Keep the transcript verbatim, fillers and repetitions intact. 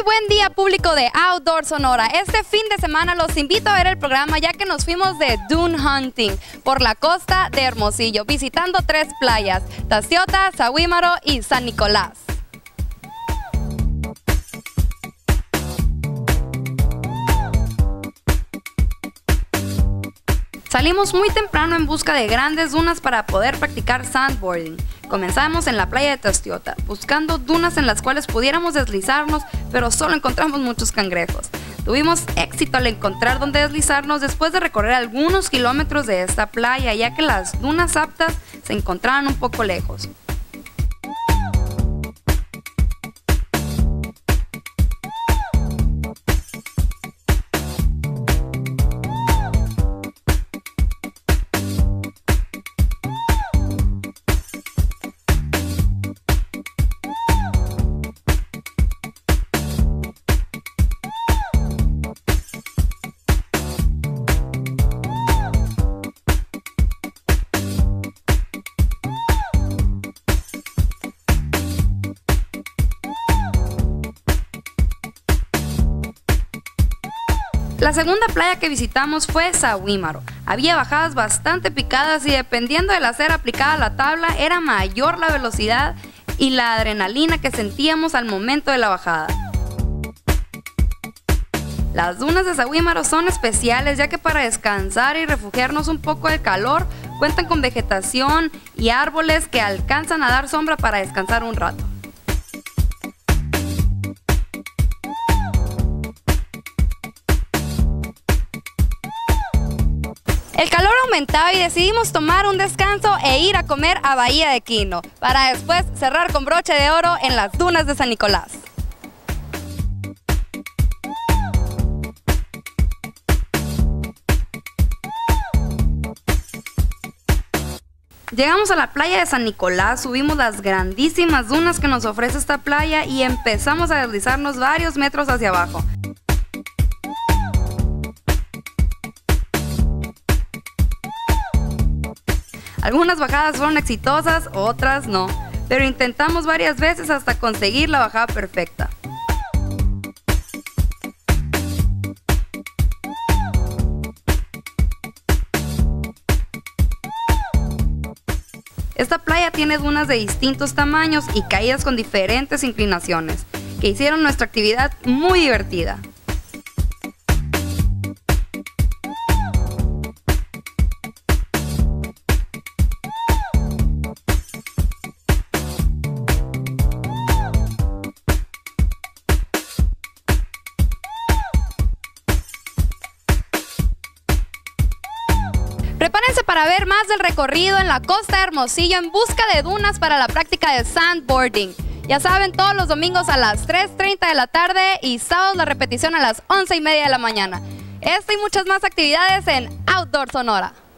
Muy buen día, público de Outdoor Sonora. Este fin de semana los invito a ver el programa ya que nos fuimos de dune hunting por la costa de Hermosillo, visitando tres playas: Tastiota, Sahuímaro y San Nicolás. Salimos muy temprano en busca de grandes dunas para poder practicar sandboarding. Comenzamos en la playa de Tastiota, buscando dunas en las cuales pudiéramos deslizarnos, pero solo encontramos muchos cangrejos. Tuvimos éxito al encontrar dónde deslizarnos después de recorrer algunos kilómetros de esta playa, ya que las dunas aptas se encontraban un poco lejos. La segunda playa que visitamos fue Sahuímaro. Había bajadas bastante picadas y dependiendo de la cera aplicada a la tabla era mayor la velocidad y la adrenalina que sentíamos al momento de la bajada. Las dunas de Sahuímaro son especiales ya que para descansar y refugiarnos un poco del calor cuentan con vegetación y árboles que alcanzan a dar sombra para descansar un rato. El calor aumentaba y decidimos tomar un descanso e ir a comer a Bahía de Quino, para después cerrar con broche de oro en las dunas de San Nicolás. Llegamos a la playa de San Nicolás, subimos las grandísimas dunas que nos ofrece esta playa y empezamos a deslizarnos varios metros hacia abajo. Algunas bajadas fueron exitosas, otras no, pero intentamos varias veces hasta conseguir la bajada perfecta. Esta playa tiene dunas de distintos tamaños y caídas con diferentes inclinaciones, que hicieron nuestra actividad muy divertida. Prepárense para ver más del recorrido en la costa de Hermosillo en busca de dunas para la práctica de sandboarding. Ya saben, todos los domingos a las tres treinta de la tarde y sábados la repetición a las once y media de la mañana. Esto y muchas más actividades en Outdoor Sonora.